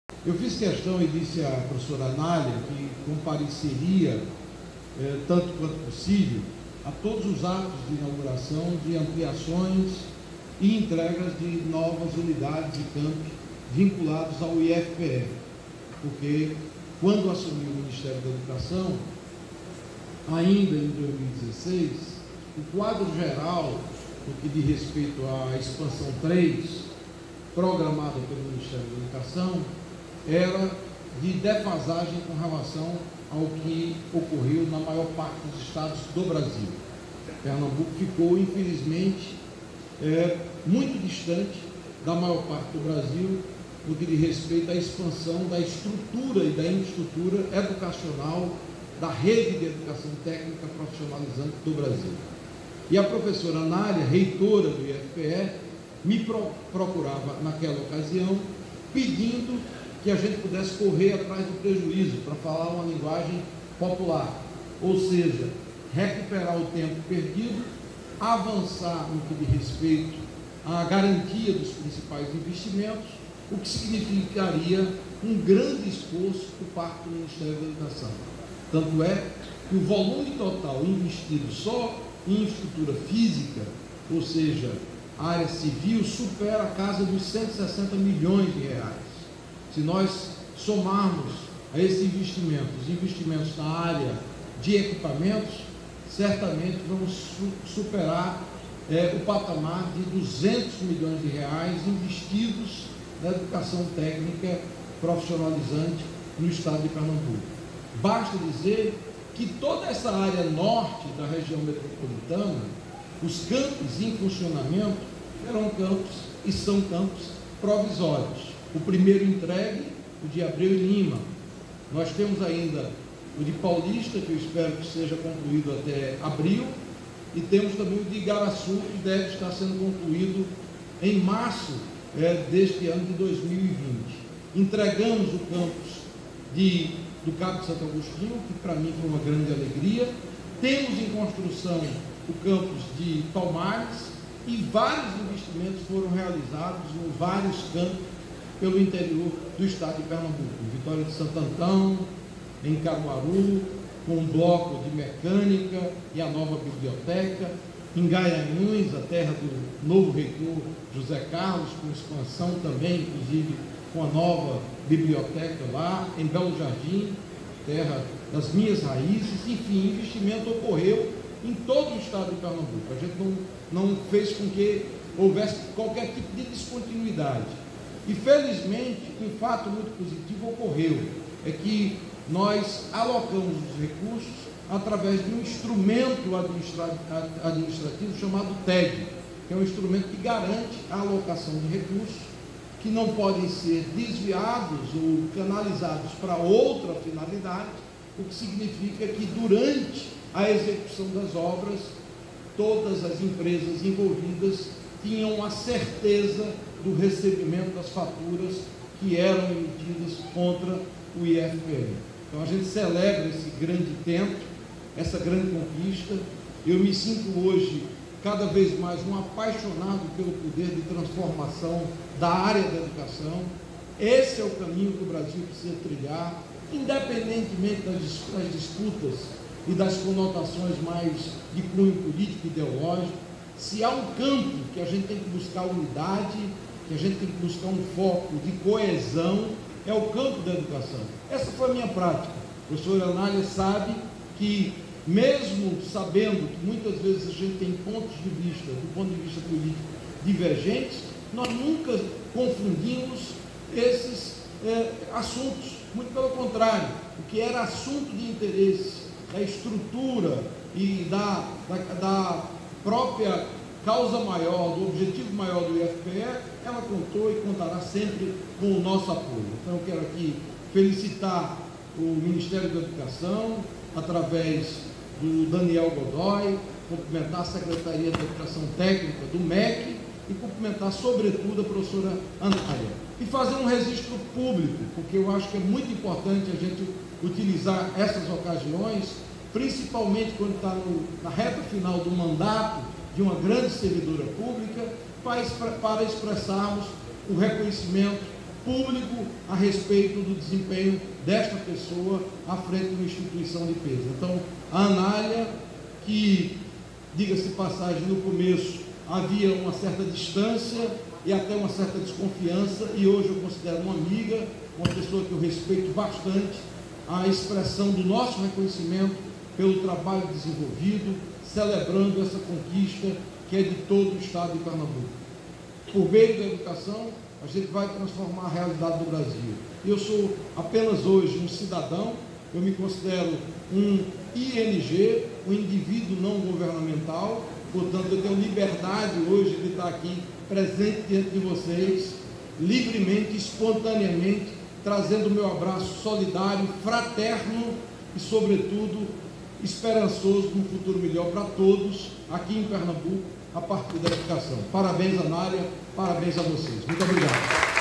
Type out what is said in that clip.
Eu fiz questão e disse à professora Anália que compareceria, tanto quanto possível, a todos os atos de inauguração, de ampliações e entregas de novas unidades e campi vinculados ao IFPE, porque quando assumiu o Ministério da Educação, ainda em 2016, o quadro geral, no que diz respeito à expansão 3, programada pelo Ministério da Educação, era de defasagem com relação ao que ocorreu na maior parte dos estados do Brasil. Pernambuco ficou, infelizmente, muito distante da maior parte do Brasil no que diz respeito à expansão da estrutura e da infraestrutura educacional da rede de educação técnica profissionalizante do Brasil. E a professora Anália, reitora do IFPE, me procurava naquela ocasião, pedindo que a gente pudesse correr atrás do prejuízo, para falar uma linguagem popular, ou seja, recuperar o tempo perdido, avançar no que diz respeito à garantia dos principais investimentos, o que significaria um grande esforço por parte do Ministério da Educação. Tanto é que o volume total investido só em infraestrutura física, ou seja, área civil, supera a casa dos 160 milhões de reais. Se nós somarmos a esses investimentos na área de equipamentos, certamente vamos superar o patamar de 200 milhões de reais investidos na educação técnica profissionalizante no estado de Pernambuco. Basta dizer que toda essa área norte da região metropolitana, os campos em funcionamento eram campos e são campos provisórios. O primeiro entregue, o de Abreu e Lima. Nós temos ainda o de Paulista, que eu espero que seja concluído até abril, e temos também o de Igaraçu, que deve estar sendo concluído em março deste ano de 2020. Entregamos o campus do Cabo de Santo Agostinho, que para mim foi uma grande alegria. Temos em construção o campus de Palmares e vários investimentos foram realizados em vários campos pelo interior do estado de Pernambuco, em Vitória de Santo Antão, em Caruaru, com um bloco de mecânica e a nova biblioteca, em Gaianhões, a terra do novo reitor José Carlos, com expansão também, inclusive com a nova biblioteca lá, em Belo Jardim, terra das minhas raízes. Enfim, investimento ocorreu em todo o estado de Pernambuco. A gente não fez com que houvesse qualquer tipo de descontinuidade. E felizmente, um fato muito positivo ocorreu, é que nós alocamos os recursos através de um instrumento administrativo chamado TED, que é um instrumento que garante a alocação de recursos que não podem ser desviados ou canalizados para outra finalidade, o que significa que durante a execução das obras, todas as empresas envolvidas tinham a certeza do recebimento das faturas que eram emitidas contra o IFPE. Então a gente celebra esse grande tempo, essa grande conquista. Eu me sinto hoje cada vez mais um apaixonado pelo poder de transformação da área da educação. Esse é o caminho que o Brasil precisa trilhar, independentemente das disputas e das conotações mais de cunho político e ideológico. Se há um campo que a gente tem que buscar unidade, que a gente tem que buscar um foco de coesão, é o campo da educação. Essa foi a minha prática. A professora Anália sabe que, mesmo sabendo que muitas vezes a gente tem pontos de vista, do ponto de vista político, divergentes, nós nunca confundimos esses assuntos. Muito pelo contrário, o que era assunto de interesse da estrutura e da própria causa maior, do objetivo maior do IFPE, ela contou e contará sempre com o nosso apoio. Então eu quero aqui felicitar o Ministério da Educação, através do Daniel Godoy, cumprimentar a Secretaria de Educação Técnica do MEC e cumprimentar sobretudo a professora Anália. E fazer um registro público, porque eu acho que é muito importante a gente utilizar essas ocasiões, principalmente quando está na reta final do mandato de uma grande servidora pública, para expressarmos o reconhecimento público a respeito do desempenho desta pessoa à frente de uma instituição de peso. Então, a Anália, que, diga-se de passagem, no começo havia uma certa distância e até uma certa desconfiança, e hoje eu considero uma amiga, uma pessoa que eu respeito bastante, a expressão do nosso reconhecimento pelo trabalho desenvolvido, celebrando essa conquista que é de todo o estado de Pernambuco. Por meio da educação, a gente vai transformar a realidade do Brasil. Eu sou apenas hoje um cidadão, eu me considero um ING, um indivíduo não governamental, portanto eu tenho liberdade hoje de estar aqui presente diante de vocês, livremente, espontaneamente, trazendo o meu abraço solidário, fraterno e, sobretudo, esperançoso de um futuro melhor para todos aqui em Pernambuco, a partir da educação. Parabéns, Anália, parabéns a vocês. Muito obrigado.